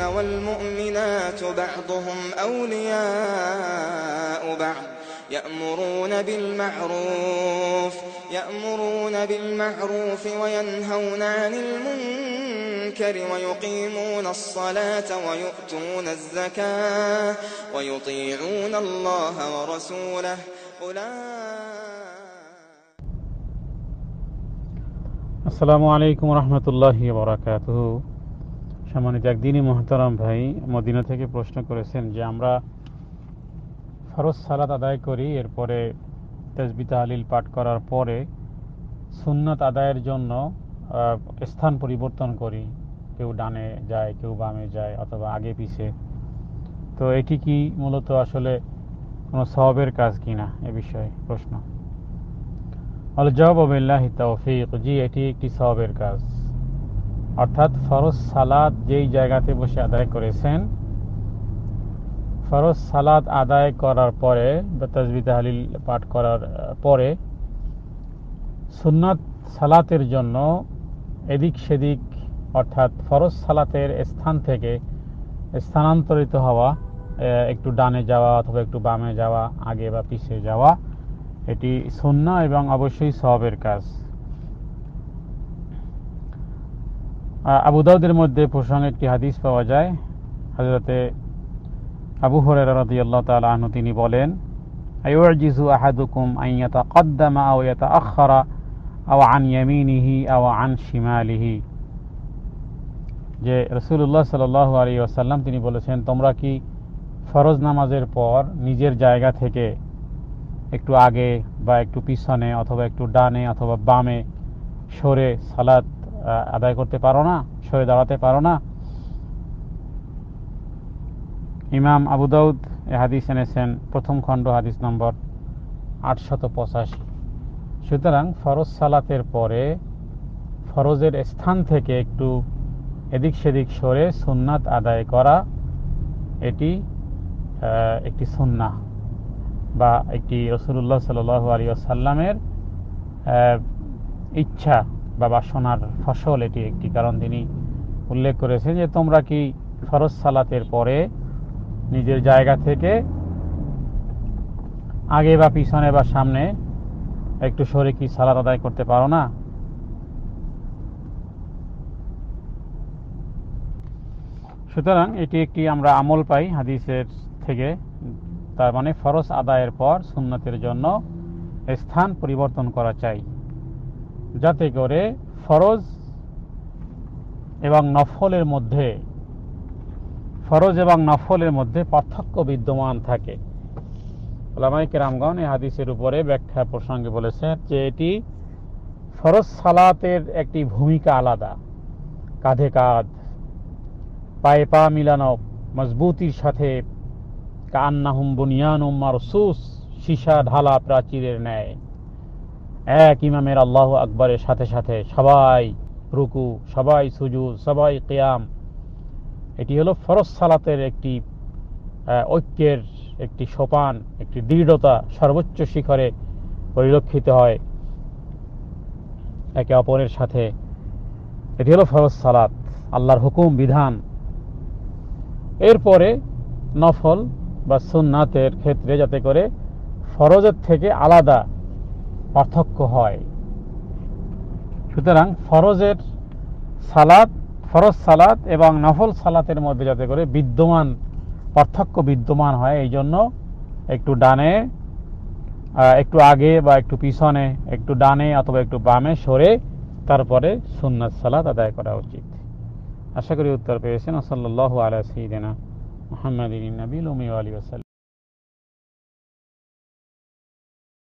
والمؤمنات بعضهم أولياء بعض يأمرون بالمعروف وينهون عن المنكر ويقيمون الصلاة ويؤتون الزكاة ويطيعون الله ورسوله আসসালামু আলাইকুম রহমতুল্লাহি ওয়া বারাকাতুহু। সম্মানিত একদিনই মুহতারাম ভাই মদিনা থেকে প্রশ্ন করেছেন যে আমরা ফরজ সালাত আদায় করি, এরপরে তাসবিহ তাহলিল পাঠ করার পরে সুন্নাত আদায়ের জন্য স্থান পরিবর্তন করি, কেউ ডানে যায়, কেউ বামে যায়, অথবা আগে পিছে। তো এটি কি মূলত আসলে কোনো সওয়াবের কাজ কিনা, এ বিষয়ে প্রশ্ন। আল জবাব বিল্লাহি তাওফীক, জি এটি একটি সওয়াবের কাজ। অর্থাৎ ফরজ সালাত যেই জায়গাতে বসে আদায় করেছেন, ফরজ সালাত আদায় করার পরে বা তাসবিহ তাহলিল পাঠ করার পরে সুন্নাত সালাতের জন্য এদিক সেদিক, অর্থাৎ ফরজ সালাতের স্থান থেকে স্থানান্তরিত হওয়া, একটু ডানে যাওয়া অথবা একটু বামে যাওয়া, আগে বা পিছিয়ে যাওয়া, এটি সুন্নাহ এবং অবশ্যই সওয়াবের কাজ। আবু দাউদের মধ্যে প্রসঙ্গে একটি হাদিস পাওয়া যায়। হযরতে আবু হুরায়রা রাদিয়াল্লাহু তাআলা আনহু তিনি বলেন, আইউজিজু আহাদুকুম আন ইয়াতাকাদ্দামা আও ইয়াতাআখারা আও আন ইয়ামিনিহি আও আন শিমালিহি, যে রাসূলুল্লাহ সাল্লাল্লাহু আলাইহি ওয়াসাল্লাম তিনি বলেছেন, তোমরা কি ফরজ নামাজের পর নিজের জায়গা থেকে একটু আগে বা একটু পিছনে অথবা একটু ডানে অথবা বামে সরে সালাত আদায় করতে পারো না, সরে দাঁড়াতে পারো না? ইমাম আবু দাউদ এই হাদিস এনেছেন প্রথম খণ্ড, হাদিস নম্বর 885। সুতরাং ফরজ সালাতের পরে ফরজের স্থান থেকে একটু এদিক সেদিক সরে সুন্নাত আদায় করা, এটি একটি সুন্নাহ বা একটি রাসূলুল্লাহ সাল্লাল্লাহু আলাইহি ওয়াসাল্লামের ইচ্ছা বা বাসনার ফসল এটি একটি। কারণ তিনি উল্লেখ করেছেন যে তোমরা কি ফরজ সালাতের পরে নিজের জায়গা থেকে আগে বা পিছনে বা সামনে একটু সরে কি সালাত আদায় করতে পারো না? সুতরাং এটি একটি আমরা আমল পাই হাদিসের থেকে। তার মানে ফরজ আদায়ের পর সুন্নতের জন্য স্থান পরিবর্তন করা চাই, যাতে করে ফরজ এবং নফলের মধ্যে পার্থক্য বিদ্যমান থাকে। উলামায়ে কেরামগণ এই হাদিসের উপরে ব্যাখ্যা প্রসঙ্গে বলেছেন যে এটি ফরজ সালাতের একটি ভূমিকা আলাদা, কাঁধে কাঁধ, পায়ে পা মিলানো, মজবুতির সাথে, কান্নাহুম বুনিয়ানুম মারসুস, সীসা ঢালা প্রাচীরের ন্যায়। এক ইমামের আল্লাহু আকবরের সাথে সাথে সবাই রুকু, সবাই সুজুদ, সবাই কিয়াম। এটি হলো ফরজ সালাতের একটি ঐক্যের একটি সোপান, একটি দৃঢ়তা সর্বোচ্চ শিখরে পরিলক্ষিত হয় একে অপরের সাথে। এটি হলো ফরজ সালাত, আল্লাহর হুকুম বিধান। এরপরে নফল বা সুন্নাতের ক্ষেত্রে যাতে করে ফরজের থেকে আলাদা পার্থক্য হয়। সুতরাং ফরজ সালাত এবং নফল সালাতের মধ্যে যাতে করে পার্থক্য বিদ্যমান হয়, এই জন্য একটু ডানে, একটু আগে বা একটু পিছনে, একটু ডানে অথবা একটু বামে সরে তারপরে সুন্নাত সালাত আদায় করা উচিত। আশা করি উত্তর পেয়েছেন। সাল্লাল্লাহু আলা সাইয়্যিদিনা মুহাম্মাদিন নবিয়্যিল উম্মি ওয়া আলিহি ওয়া সাল্লাম।